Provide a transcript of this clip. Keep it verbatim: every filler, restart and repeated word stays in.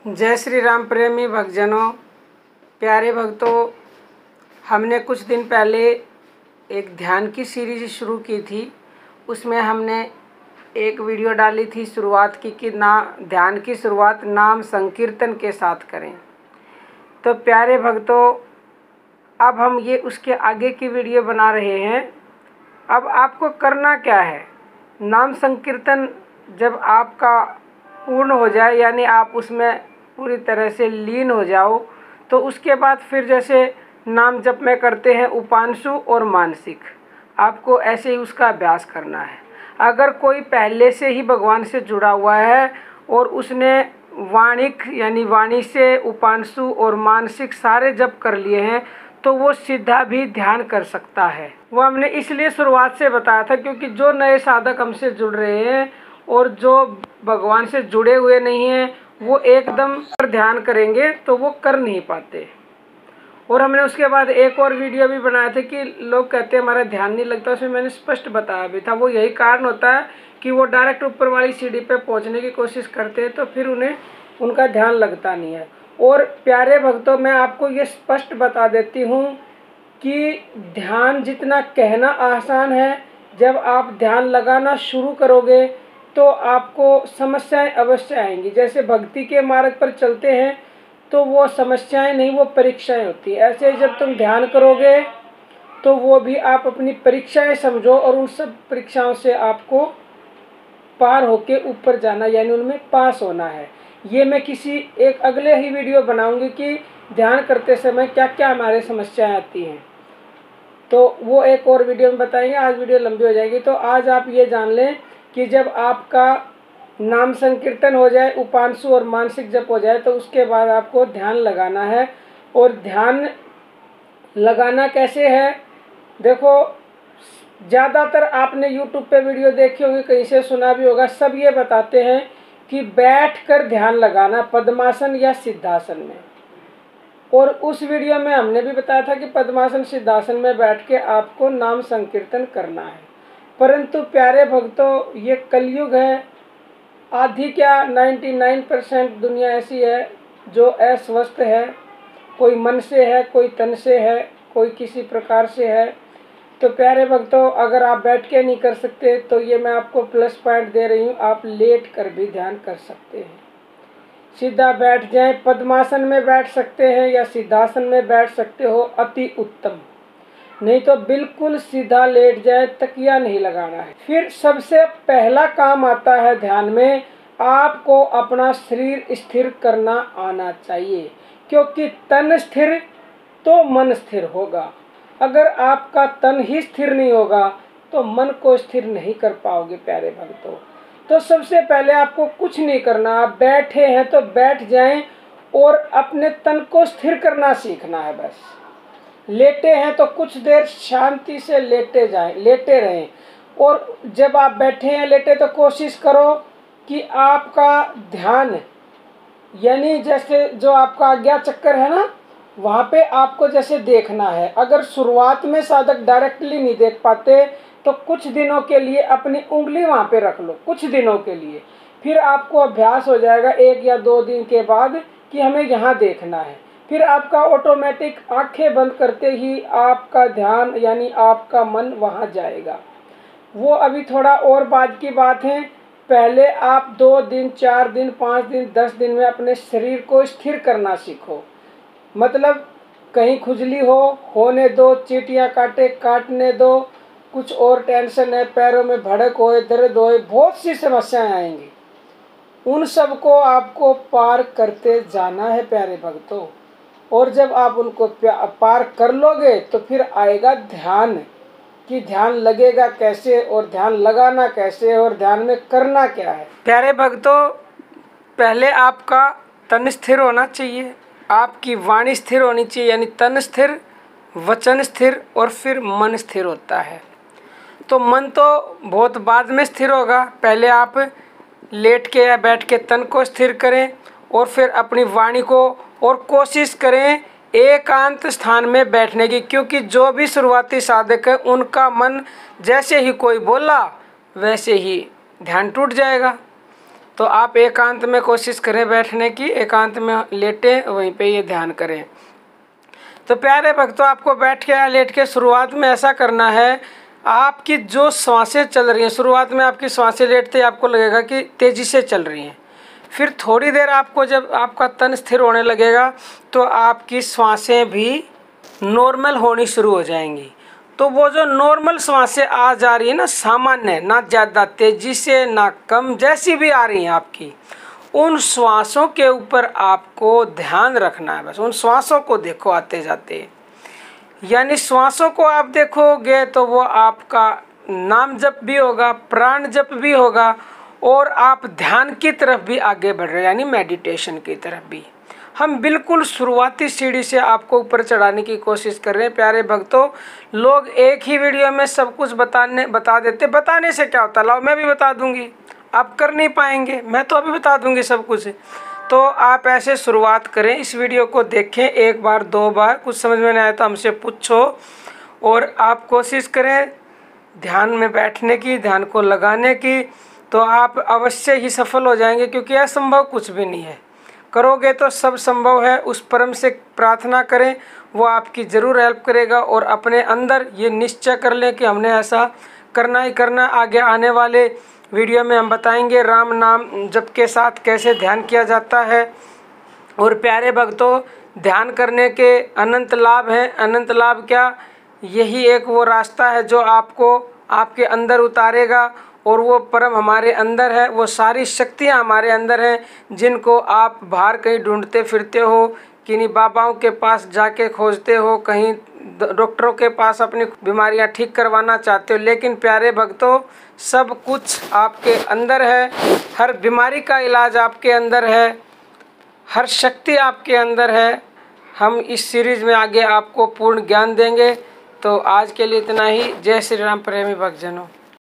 जय श्री राम प्रेमी भक्तजनों, प्यारे भक्तों, हमने कुछ दिन पहले एक ध्यान की सीरीज शुरू की थी। उसमें हमने एक वीडियो डाली थी शुरुआत की कि ना ध्यान की शुरुआत नाम संकीर्तन के साथ करें। तो प्यारे भक्तों, अब हम ये उसके आगे की वीडियो बना रहे हैं। अब आपको करना क्या है, नाम संकीर्तन जब आपका पूर्ण हो जाए, यानी आप उसमें पूरी तरह से लीन हो जाओ, तो उसके बाद फिर जैसे नाम जप में करते हैं उपांशु और मानसिक, आपको ऐसे ही उसका अभ्यास करना है। अगर कोई पहले से ही भगवान से जुड़ा हुआ है और उसने वाणिक यानी वाणी से उपांशु और मानसिक सारे जप कर लिए हैं, तो वो सीधा भी ध्यान कर सकता है। वो हमने इसलिए शुरुआत से बताया था क्योंकि जो नए साधक हमसे जुड़ रहे हैं और जो भगवान से जुड़े हुए नहीं हैं, वो एकदम ध्यान करेंगे तो वो कर नहीं पाते। और हमने उसके बाद एक और वीडियो भी बनाया था कि लोग कहते हैं हमारा ध्यान नहीं लगता, उसमें मैंने स्पष्ट बताया भी था। वो यही कारण होता है कि वो डायरेक्ट ऊपर वाली सीढ़ी पे पहुंचने की कोशिश करते हैं, तो फिर उन्हें उनका ध्यान लगता नहीं है। और प्यारे भक्तों, मैं आपको ये स्पष्ट बता देती हूँ कि ध्यान जितना कहना आसान है, जब आप ध्यान लगाना शुरू करोगे तो आपको समस्याएं अवश्य आएंगी। जैसे भक्ति के मार्ग पर चलते हैं तो वो समस्याएं नहीं, वो परीक्षाएं होती है। ऐसे जब तुम ध्यान करोगे तो वो भी आप अपनी परीक्षाएं समझो और उन सब परीक्षाओं से आपको पार होके ऊपर जाना, यानी उनमें पास होना है। ये मैं किसी एक अगले ही वीडियो बनाऊंगी कि ध्यान करते समय क्या क्या हमारे समस्याएं आती हैं, तो वो एक और वीडियो में बताएंगे। आज वीडियो लंबी हो जाएगी, तो आज आप ये जान लें कि जब आपका नाम संकीर्तन हो जाए, उपांशु और मानसिक जप हो जाए, तो उसके बाद आपको ध्यान लगाना है। और ध्यान लगाना कैसे है, देखो, ज़्यादातर आपने यूट्यूब पे वीडियो देखी होगी, कहीं से सुना भी होगा। सब ये बताते हैं कि बैठकर ध्यान लगाना, पद्मासन या सिद्धासन में। और उस वीडियो में हमने भी बताया था कि पद्मासन सिद्धासन में बैठ के आपको नाम संकीर्तन करना है। परंतु प्यारे भक्तों, ये कलयुग है। आधी क्या निन्यानवे परसेंट दुनिया ऐसी है जो अस्वस्थ है, कोई मन से है, कोई तन से है, कोई किसी प्रकार से है। तो प्यारे भक्तों, अगर आप बैठ के नहीं कर सकते तो ये मैं आपको प्लस पॉइंट दे रही हूँ, आप लेट कर भी ध्यान कर सकते हैं। सीधा बैठ जाएं, पद्मासन में बैठ सकते हैं या सिद्धासन में बैठ सकते हो, अति उत्तम। नहीं तो बिल्कुल सीधा लेट जाए, तकिया नहीं लगाना है। फिर सबसे पहला काम आता है ध्यान में, आपको अपना शरीर स्थिर करना आना चाहिए, क्योंकि तन स्थिर तो मन स्थिर होगा। अगर आपका तन ही स्थिर नहीं होगा तो मन को स्थिर नहीं कर पाओगे प्यारे भक्तों। तो सबसे पहले आपको कुछ नहीं करना, आप बैठे हैं तो बैठ जाएं और अपने तन को स्थिर करना सीखना है। बस लेटे हैं तो कुछ देर शांति से लेटे जाएं, लेटे रहें। और जब आप बैठे हैं लेटे तो कोशिश करो कि आपका ध्यान, यानी जैसे जो आपका आज्ञा चक्कर है ना, वहाँ पे आपको जैसे देखना है। अगर शुरुआत में साधक डायरेक्टली नहीं देख पाते तो कुछ दिनों के लिए अपनी उंगली वहाँ पे रख लो, कुछ दिनों के लिए। फिर आपको अभ्यास हो जाएगा एक या दो दिन के बाद कि हमें यहाँ देखना है। फिर आपका ऑटोमेटिक आंखें बंद करते ही आपका ध्यान यानी आपका मन वहाँ जाएगा। वो अभी थोड़ा और बाद की बात है। पहले आप दो दिन, चार दिन, पाँच दिन, दस दिन में अपने शरीर को स्थिर करना सीखो। मतलब कहीं खुजली हो होने दो, चींटियाँ काटे काटने दो, कुछ और टेंशन है, पैरों में भड़क होए, दर्द होए, बहुत सी समस्याएं आएंगी। उन सब को आपको पार करते जाना है प्यारे भक्तों। और जब आप उनको पार कर लोगे तो फिर आएगा ध्यान, कि ध्यान लगेगा कैसे और ध्यान लगाना कैसे और ध्यान में करना क्या है। प्यारे भक्तों, पहले आपका तन स्थिर होना चाहिए, आपकी वाणी स्थिर होनी चाहिए, यानी तन स्थिर, वचन स्थिर और फिर मन स्थिर होता है। तो मन तो बहुत बाद में स्थिर होगा। पहले आप लेट के या बैठ के तन को स्थिर करें और फिर अपनी वाणी को, और कोशिश करें एकांत स्थान में बैठने की, क्योंकि जो भी शुरुआती साधक है उनका मन जैसे ही कोई बोला वैसे ही ध्यान टूट जाएगा। तो आप एकांत में कोशिश करें बैठने की, एकांत में लेटें, वहीं पे ये ध्यान करें। तो प्यारे भक्तों, आपको बैठ के या लेट के शुरुआत में ऐसा करना है, आपकी जो सांसें चल रही हैं, शुरुआत में आपकी सांसें लेटते ही आपको लगेगा कि तेज़ी से चल रही हैं। फिर थोड़ी देर आपको जब आपका तन स्थिर होने लगेगा तो आपकी सांसें भी नॉर्मल होनी शुरू हो जाएंगी। तो वो जो नॉर्मल सांसें आ जा रही है ना, सामान्य, ना ज़्यादा तेज़ी से ना कम, जैसी भी आ रही हैं आपकी, उन श्वासों के ऊपर आपको ध्यान रखना है। बस उन श्वासों को देखो आते जाते, यानी श्वासों को आप देखोगे तो वो आपका नाम जप भी होगा, प्राण जप भी होगा, और आप ध्यान की तरफ भी आगे बढ़ रहे हैं, यानी मेडिटेशन की तरफ भी। हम बिल्कुल शुरुआती सीढ़ी से आपको ऊपर चढ़ाने की कोशिश कर रहे हैं। प्यारे भक्तों, लोग एक ही वीडियो में सब कुछ बताने बता देते, बताने से क्या होता, लाओ मैं भी बता दूंगी, आप कर नहीं पाएंगे, मैं तो अभी बता दूंगी सब कुछ। तो आप ऐसे शुरुआत करें, इस वीडियो को देखें एक बार दो बार, कुछ समझ में नहीं आया तो हमसे पूछो, और आप कोशिश करें ध्यान में बैठने की, ध्यान को लगाने की, तो आप अवश्य ही सफल हो जाएंगे, क्योंकि असंभव कुछ भी नहीं है। करोगे तो सब संभव है। उस परम से प्रार्थना करें, वो आपकी ज़रूर हेल्प करेगा, और अपने अंदर ये निश्चय कर लें कि हमने ऐसा करना ही करना। आगे आने वाले वीडियो में हम बताएंगे राम नाम जप के साथ कैसे ध्यान किया जाता है। और प्यारे भक्तों, ध्यान करने के अनंत लाभ हैं। अनंत लाभ क्या, यही एक वो रास्ता है जो आपको आपके अंदर उतारेगा, और वो परम हमारे अंदर है, वो सारी शक्तियाँ हमारे अंदर हैं, जिनको आप बाहर कहीं ढूंढते फिरते हो, किन्हीं बाबाओं के पास जाके खोजते हो, कहीं डॉक्टरों के पास अपनी बीमारियां ठीक करवाना चाहते हो। लेकिन प्यारे भक्तों, सब कुछ आपके अंदर है, हर बीमारी का इलाज आपके अंदर है, हर शक्ति आपके अंदर है। हम इस सीरीज़ में आगे आपको पूर्ण ज्ञान देंगे। तो आज के लिए इतना ही। जय श्री राम प्रेमी भक्तजनों।